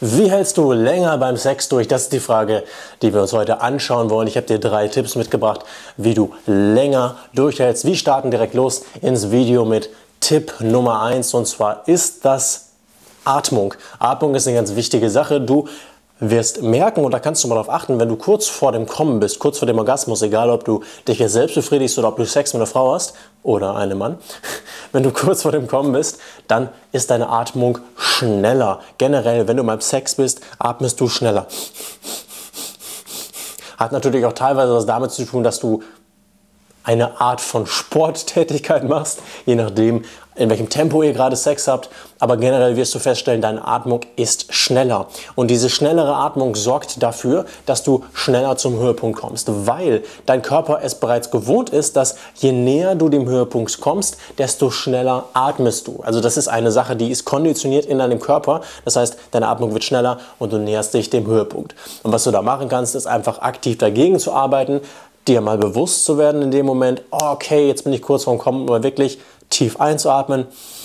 Wie hältst du länger beim Sex durch? Das ist die Frage, die wir uns heute anschauen wollen. Ich habe dir 3 Tipps mitgebracht, wie du länger durchhältst. Wir starten direkt los ins Video mit Tipp Nummer 1 und zwar ist das Atmung. Atmung ist eine ganz wichtige Sache. Du wirst merken, und da kannst du mal darauf achten, wenn du kurz vor dem Kommen bist, kurz vor dem Orgasmus, egal ob du dich jetzt selbst befriedigst oder ob du Sex mit einer Frau hast oder einem Mann, wenn du kurz vor dem Kommen bist, dann ist deine Atmung schneller. Generell, wenn du beim Sex bist, atmest du schneller. Hat natürlich auch teilweise was damit zu tun, dass du eine Art von Sporttätigkeit machst, je nachdem, in welchem Tempo ihr gerade Sex habt. Aber generell wirst du feststellen, deine Atmung ist schneller. Und diese schnellere Atmung sorgt dafür, dass du schneller zum Höhepunkt kommst, weil dein Körper es bereits gewohnt ist, dass je näher du dem Höhepunkt kommst, desto schneller atmest du. Also das ist eine Sache, die ist konditioniert in deinem Körper. Das heißt, deine Atmung wird schneller und du näherst dich dem Höhepunkt. Und was du da machen kannst, ist einfach aktiv dagegen zu arbeiten, dir mal bewusst zu werden in dem Moment, oh, okay, jetzt bin ich kurz vorm Kommen, aber wirklich tief einzuatmen.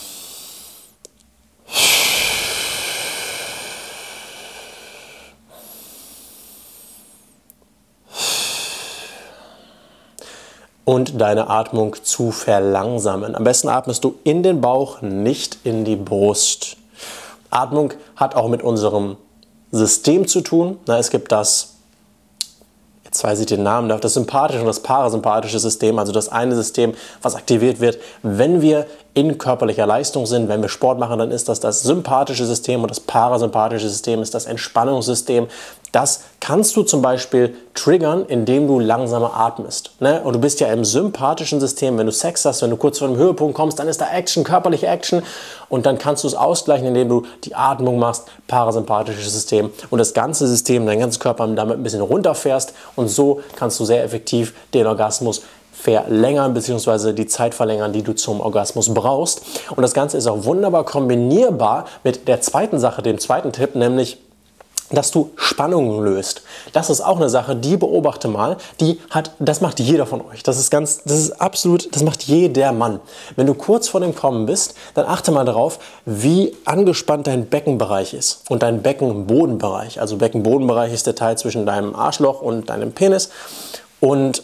Und deine Atmung zu verlangsamen. Am besten atmest du in den Bauch, nicht in die Brust. Atmung hat auch mit unserem System zu tun. Es gibt das, jetzt weiß ich den Namen, das sympathische und das parasympathische System, also das eine System, was aktiviert wird, wenn wir in körperlicher Leistung sind, wenn wir Sport machen, dann ist das das sympathische System und das parasympathische System ist das Entspannungssystem. Das kannst du zum Beispiel triggern, indem du langsamer atmest. Und du bist ja im sympathischen System, wenn du Sex hast, wenn du kurz vor dem Höhepunkt kommst, dann ist da Action, körperliche Action und dann kannst du es ausgleichen, indem du die Atmung machst, parasympathisches System und das ganze System, dein ganzen Körper damit ein bisschen runterfährst und so kannst du sehr effektiv den Orgasmus verlängern bzw. die Zeit verlängern, die du zum Orgasmus brauchst. Und das Ganze ist auch wunderbar kombinierbar mit der zweiten Sache, dem zweiten Tipp, nämlich dass du Spannungen löst. Das ist auch eine Sache, die beobachte mal, das macht jeder von euch. Das macht jeder Mann. Wenn du kurz vor dem Kommen bist, dann achte mal darauf, wie angespannt dein Beckenbereich ist und dein Beckenbodenbereich. Also Beckenbodenbereich ist der Teil zwischen deinem Arschloch und deinem Penis. Und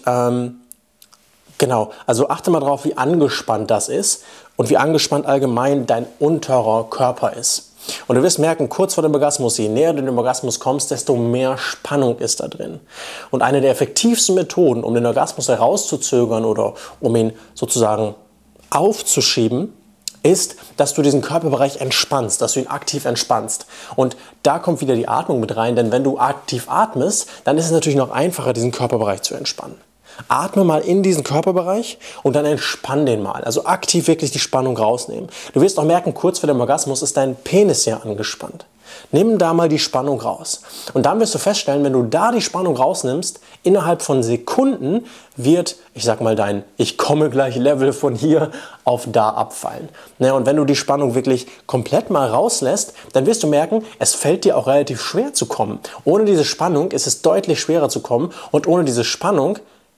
genau, also achte mal darauf, wie angespannt das ist und wie angespannt allgemein dein unterer Körper ist. Und du wirst merken, kurz vor dem Orgasmus, je näher du dem Orgasmus kommst, desto mehr Spannung ist da drin. Und eine der effektivsten Methoden, um den Orgasmus herauszuzögern oder um ihn sozusagen aufzuschieben, ist, dass du diesen Körperbereich entspannst, dass du ihn aktiv entspannst. Und da kommt wieder die Atmung mit rein, denn wenn du aktiv atmest, dann ist es natürlich noch einfacher, diesen Körperbereich zu entspannen. Atme mal in diesen Körperbereich und dann entspann den mal. Also aktiv wirklich die Spannung rausnehmen. Du wirst auch merken, kurz vor dem Orgasmus ist dein Penis ja angespannt. Nimm da mal die Spannung raus. Und dann wirst du feststellen, wenn du da die Spannung rausnimmst, innerhalb von Sekunden wird, ich sag mal, dein Ich komme gleich Level von hier auf da abfallen. Und wenn du die Spannung wirklich komplett mal rauslässt, dann wirst du merken, es fällt dir auch relativ schwer zu kommen. Ohne diese Spannung ist es deutlich schwerer zu kommen und ohne diese Spannung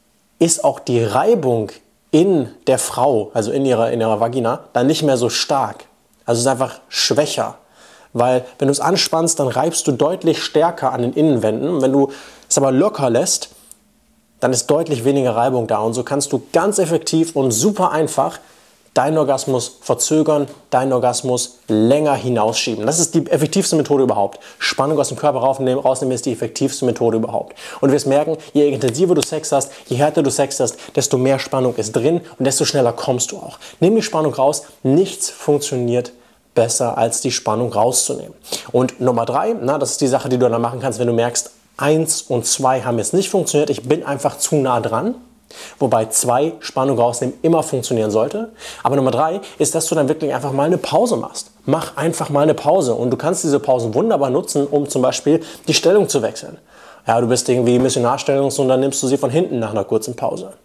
ist auch die Reibung in der Frau, also in ihrer Vagina, dann nicht mehr so stark. Also es ist einfach schwächer. Weil wenn du es anspannst, dann reibst du deutlich stärker an den Innenwänden. Und wenn du es aber locker lässt, dann ist deutlich weniger Reibung da. Und so kannst du ganz effektiv und super einfach deinen Orgasmus verzögern, deinen Orgasmus länger hinausschieben. Das ist die effektivste Methode überhaupt. Spannung aus dem Körper rausnehmen ist die effektivste Methode überhaupt. Und du wirst merken, je intensiver du Sex hast, je härter du Sex hast, desto mehr Spannung ist drin und desto schneller kommst du auch. Nimm die Spannung raus. Nichts funktioniert besser, als die Spannung rauszunehmen. Und Nummer 3, das ist die Sache, die du dann machen kannst, wenn du merkst, 1 und 2 haben jetzt nicht funktioniert, ich bin einfach zu nah dran. Wobei 2 Spannung rausnehmen immer funktionieren sollte. Aber Nummer 3 ist, dass du dann wirklich einfach mal eine Pause machst. Mach einfach mal eine Pause und du kannst diese Pausen wunderbar nutzen, um zum Beispiel die Stellung zu wechseln. Ja, du bist irgendwie Missionarstellung und dann nimmst du sie von hinten nach einer kurzen Pause.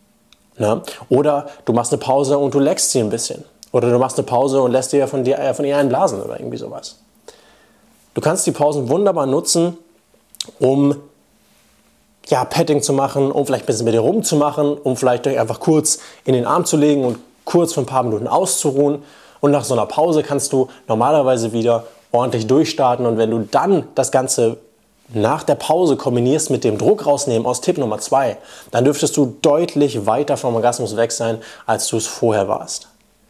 Oder du machst eine Pause und du leckst sie ein bisschen. Oder du machst eine Pause und lässt dir von ihr einblasen oder irgendwie sowas. Du kannst die Pausen wunderbar nutzen, um Petting zu machen, um vielleicht ein bisschen mit dir rumzumachen, um vielleicht euch einfach kurz in den Arm zu legen und kurz für ein paar Minuten auszuruhen. Und nach so einer Pause kannst du normalerweise wieder ordentlich durchstarten. Und wenn du dann das Ganze nach der Pause kombinierst mit dem Druck rausnehmen aus Tipp Nummer 2, dann dürftest du deutlich weiter vom Orgasmus weg sein, als du es vorher warst.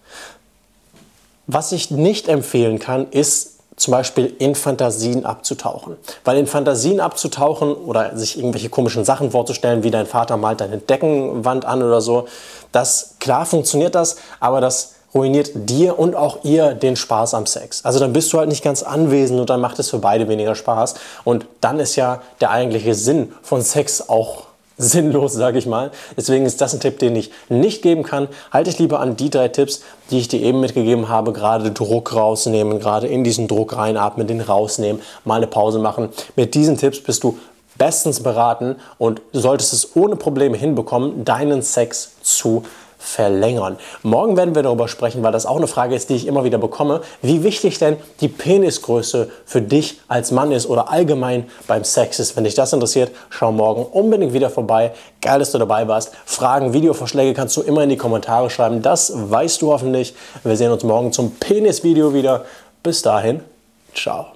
Was ich nicht empfehlen kann, ist zum Beispiel in Fantasien abzutauchen. Weil in Fantasien abzutauchen oder sich irgendwelche komischen Sachen vorzustellen, wie dein Vater malt deine Deckenwand an oder so, klar funktioniert das, aber das ruiniert dir und auch ihr den Spaß am Sex. Also dann bist du halt nicht ganz anwesend und dann macht es für beide weniger Spaß. Und dann ist ja der eigentliche Sinn von Sex auch sinnlos, sage ich mal. Deswegen ist das ein Tipp, den ich nicht geben kann. Halte dich lieber an die 3 Tipps, die ich dir eben mitgegeben habe. Gerade Druck rausnehmen, gerade in diesen Druck reinatmen, den rausnehmen, mal eine Pause machen. Mit diesen Tipps bist du bestens beraten und du solltest es ohne Probleme hinbekommen, deinen Sex zu verlängern. Morgen werden wir darüber sprechen, weil das auch eine Frage ist, die ich immer wieder bekomme, wie wichtig denn die Penisgröße für dich als Mann ist oder allgemein beim Sex ist. Wenn dich das interessiert, schau morgen unbedingt wieder vorbei. Geil, dass du dabei warst. Fragen, Videovorschläge kannst du immer in die Kommentare schreiben. Das weißt du hoffentlich. Wir sehen uns morgen zum Penis-Video wieder. Bis dahin, ciao.